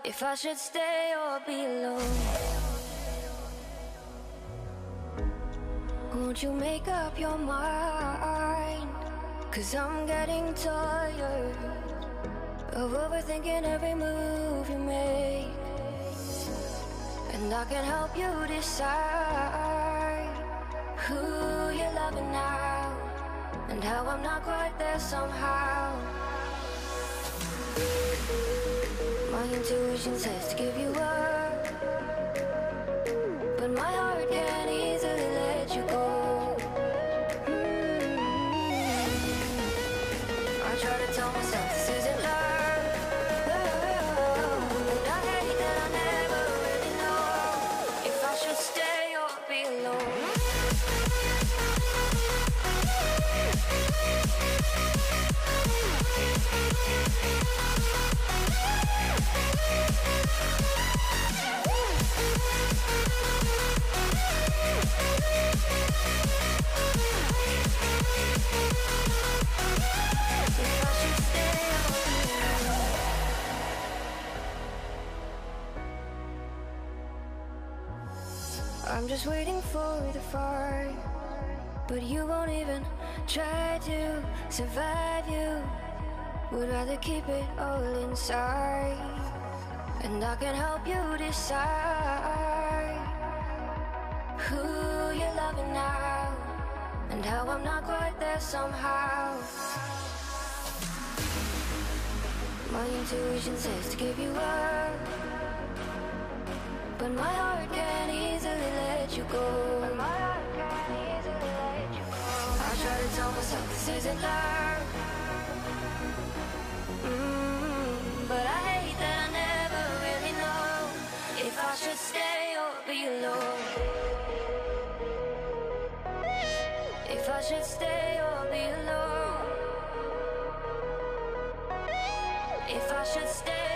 if I should stay or be alone. Won't you make up your mind? 'Cause I'm getting tired of overthinking every move you make. And I can help you decide who you're loving now, and how I'm not quite there somehow. My intuition says to give you up, but my heart can't easily let you go. I try to tell myself this isn't love, but I hate that I never really know if I should stay or be alone. I'm just waiting for the fire, but you won't even try to survive. You would rather keep it all inside, and I can help you decide who you're loving now, and how I'm not quite there somehow. My intuition says to give you up, but my heart can't easily let you go. I try to tell myself this isn't love, but I hate that I never really know if I should stay or be alone. If I should stay or be alone. If I should stay